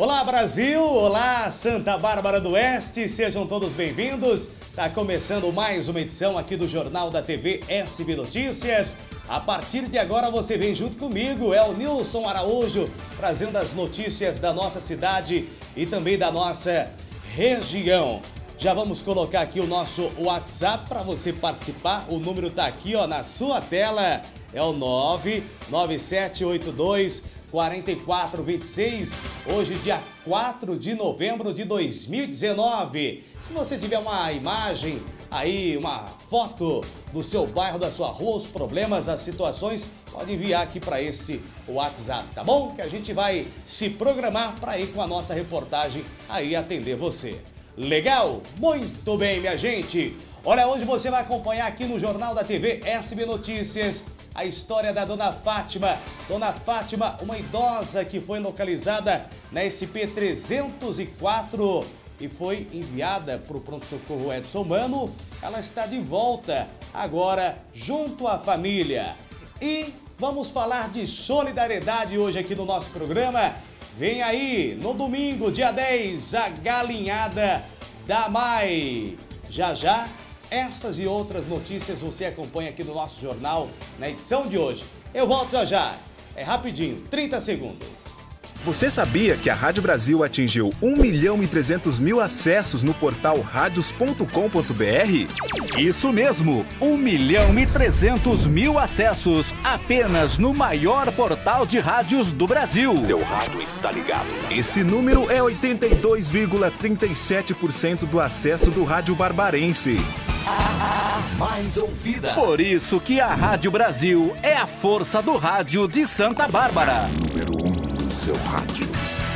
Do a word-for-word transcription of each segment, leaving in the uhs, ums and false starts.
Olá Brasil, olá Santa Bárbara do Oeste, sejam todos bem-vindos. Está começando mais uma edição aqui do Jornal da T V S B Notícias. A partir de agora você vem junto comigo, é o Nilson Araújo, trazendo as notícias da nossa cidade e também da nossa região. Já vamos colocar aqui o nosso WhatsApp para você participar, o número está aqui ó, na sua tela, é o nove nove sete oito dois quatro quatro dois seis, hoje dia quatro de novembro de dois mil e dezenove. Se você tiver uma imagem aí, uma foto do seu bairro, da sua rua, os problemas, as situações, pode enviar aqui para este WhatsApp, tá bom? Que a gente vai se programar para ir com a nossa reportagem aí atender você. Legal? Muito bem, minha gente. Olha, hoje você vai acompanhar aqui no Jornal da T V S B Notícias a história da Dona Fátima. Dona Fátima, uma idosa que foi localizada na S P trezentos e quatro e foi enviada para o pronto-socorro Edson Mano. Ela está de volta agora junto à família. E vamos falar de solidariedade hoje aqui no nosso programa. Vem aí, no domingo, dia dez, a galinhada da M A I. Já já, essas e outras notícias você acompanha aqui no nosso jornal, na edição de hoje. Eu volto já já. É rapidinho, trinta segundos. Você sabia que a Rádio Brasil atingiu um milhão e trezentos mil acessos no portal radios ponto com ponto br? Isso mesmo, um milhão e trezentos mil acessos apenas no maior portal de rádios do Brasil. Seu rádio está ligado. Esse número é oitenta e dois vírgula trinta e sete por cento do acesso do rádio barbarense. A mais ouvida. Por isso que a Rádio Brasil é a força do rádio de Santa Bárbara. Número um do seu rádio.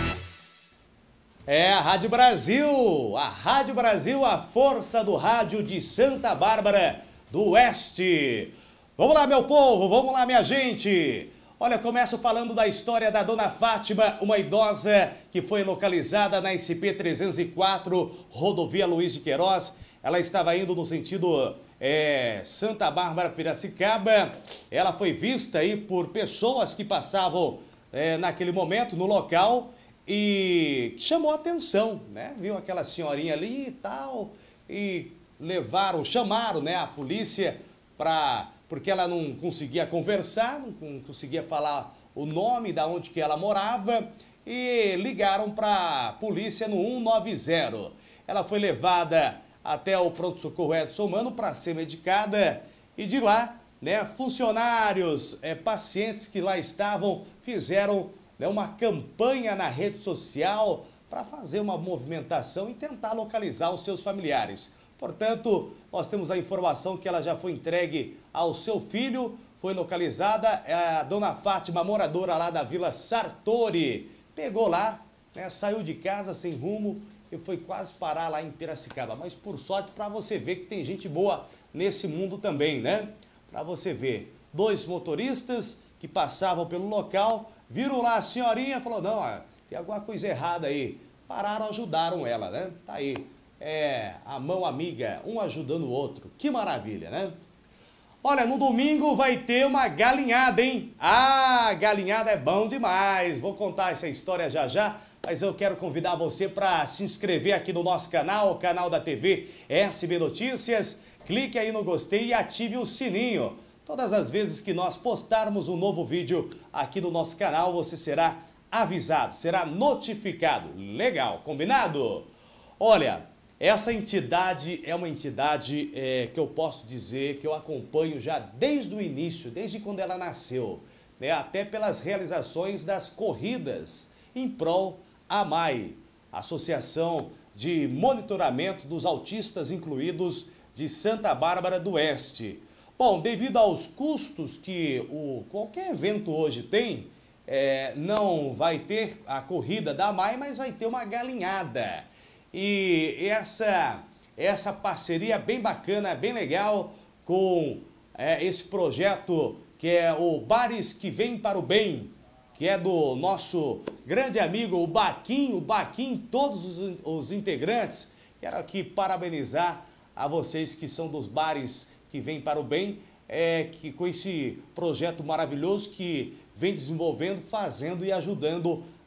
É a Rádio Brasil, a Rádio Brasil, a força do rádio de Santa Bárbara do Oeste. Vamos lá, meu povo, vamos lá, minha gente. Olha, começo falando da história da Dona Fátima, uma idosa que foi localizada na S P trezentos e quatro, rodovia Luiz de Queiroz. Ela estava indo no sentido é, Santa Bárbara, Piracicaba. Ela foi vista aí por pessoas que passavam é, naquele momento no local e chamou a atenção, né? Viu aquela senhorinha ali e tal e levaram, chamaram, né, a polícia para porque ela não conseguia conversar, não conseguia falar o nome da onde que ela morava e ligaram para a polícia no um nove zero. Ela foi levada até o pronto-socorro Edson Mano para ser medicada e de lá, né, funcionários, é, pacientes que lá estavam fizeram, né, uma campanha na rede social para fazer uma movimentação e tentar localizar os seus familiares. Portanto, nós temos a informação que ela já foi entregue ao seu filho, foi localizada, é a Dona Fátima, moradora lá da Vila Sartori, pegou lá, né, saiu de casa sem rumo e foi quase parar lá em Piracicaba. Mas por sorte, para você ver que tem gente boa nesse mundo também, né? Para você ver, dois motoristas que passavam pelo local, viram lá a senhorinha, falou, não, ó, tem alguma coisa errada aí. Pararam, ajudaram ela, né? Tá aí, é a mão amiga, um ajudando o outro. Que maravilha, né? Olha, no domingo vai ter uma galinhada, hein? Ah, galinhada é bom demais. Vou contar essa história já já. Mas eu quero convidar você para se inscrever aqui no nosso canal, o canal da T V S B Notícias. Clique aí no gostei e ative o sininho. Todas as vezes que nós postarmos um novo vídeo aqui no nosso canal, você será avisado, será notificado. Legal, combinado? Olha, essa entidade é uma entidade é, que eu posso dizer que eu acompanho já desde o início, desde quando ela nasceu, né? Até pelas realizações das corridas em prol a M A I, Associação de Monitoramento dos Autistas Incluídos de Santa Bárbara do Oeste. Bom, devido aos custos que o, qualquer evento hoje tem, é, não vai ter a corrida da M A I, mas vai ter uma galinhada. E essa, essa parceria bem bacana, bem legal com é, esse projeto que é o Bares que Vem para o Bem, que é do nosso grande amigo, o Baquim, o Baquim, todos os, os integrantes. Quero aqui parabenizar a vocês que são dos Bares que Vêm para o Bem, é, que, com esse projeto maravilhoso que vem desenvolvendo, fazendo e ajudando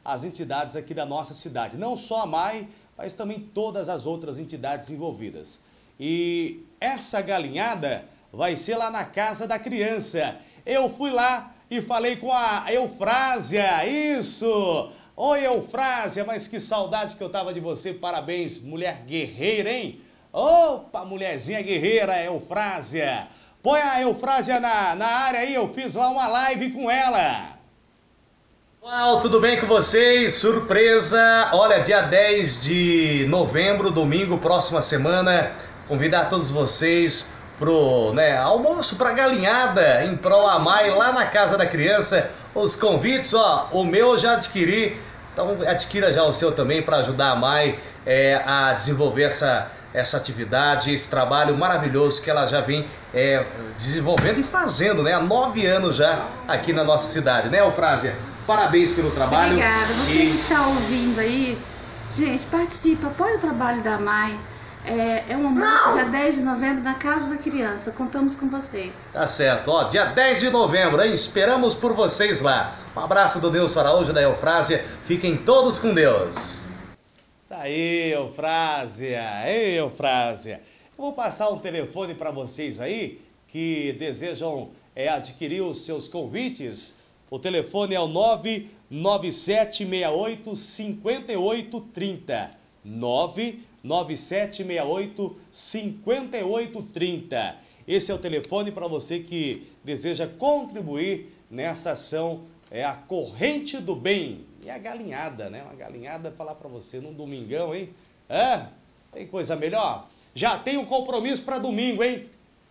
as entidades aqui da nossa cidade. Não só a M A I, mas também todas as outras entidades envolvidas. E essa galinhada vai ser lá na Casa da Criança. Eu fui lá e falei com a Eufrásia, isso! Oi, Eufrásia, mas que saudade que eu tava de você, parabéns, mulher guerreira, hein? Opa, mulherzinha guerreira, Eufrásia. Põe a Eufrásia na, na área aí, eu fiz lá uma live com ela. Uau, tudo bem com vocês? Surpresa! Olha, dia dez de novembro, domingo, próxima semana, convidar todos vocês pro, né, almoço pra galinhada em prol da M A I lá na Casa da Criança. Os convites, ó, o meu eu já adquiri, então adquira já o seu também para ajudar a M A I é, a desenvolver essa, essa atividade, esse trabalho maravilhoso que ela já vem é, desenvolvendo e fazendo, né, há nove anos já aqui na nossa cidade, né, Eufrásia? Parabéns pelo trabalho. Obrigada. Você e... que está ouvindo aí, gente, participa, apoia o trabalho da M A I. É, é um almoço dia dez de novembro na Casa da Criança. Contamos com vocês. Tá certo, ó, dia dez de novembro, hein? Esperamos por vocês lá. Um abraço do Deus Araújo, da Eufrásia. Fiquem todos com Deus. Tá aí, Eufrásia. Ei, Eufrásia. Eu vou passar um telefone para vocês aí que desejam é, adquirir os seus convites. O telefone é o nove nove sete seis oito cinco oito três zero. nove nove sete seis oito cinco oito três zero. Esse é o telefone para você que deseja contribuir nessa ação, é a Corrente do Bem. E a galinhada, né? Uma galinhada, falar para você num domingão, hein? É? Tem coisa melhor? Já tem um compromisso para domingo, hein?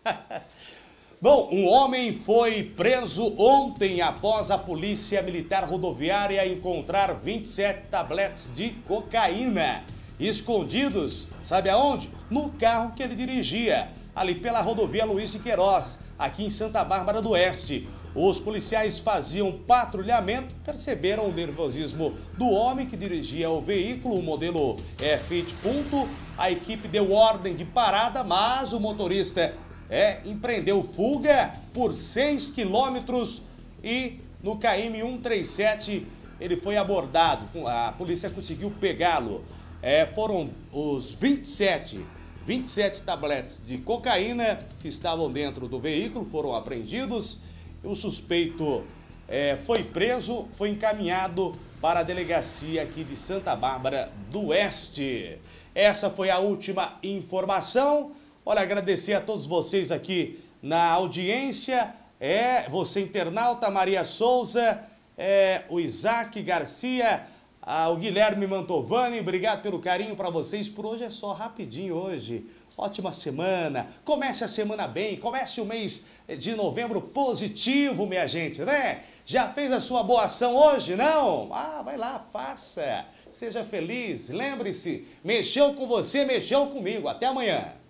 Bom, um homem foi preso ontem após a Polícia Militar Rodoviária encontrar vinte e sete tabletes de cocaína escondidos, sabe aonde? No carro que ele dirigia, ali pela rodovia Luiz de Queiroz, aqui em Santa Bárbara do Oeste. Os policiais faziam patrulhamento, perceberam o nervosismo do homem que dirigia o veículo, o modelo é, Fiat Punto. A equipe deu ordem de parada, mas o motorista é, empreendeu fuga por seis quilômetros e no K M cento e trinta e sete ele foi abordado. A polícia conseguiu pegá-lo. É, foram os vinte e sete, vinte e sete tabletes de cocaína que estavam dentro do veículo, foram apreendidos. O suspeito é, foi preso, foi encaminhado para a delegacia aqui de Santa Bárbara do Oeste. Essa foi a última informação. Olha, agradecer a todos vocês aqui na audiência. É, você internauta, Maria Souza, é, o Isaac Garcia, ah, o Guilherme Mantovani, obrigado pelo carinho para vocês. Por hoje é só, rapidinho hoje. Ótima semana, comece a semana bem, comece o mês de novembro positivo, minha gente, né? Já fez a sua boa ação hoje, não? Ah, vai lá, faça, seja feliz, lembre-se, mexeu com você, mexeu comigo, até amanhã.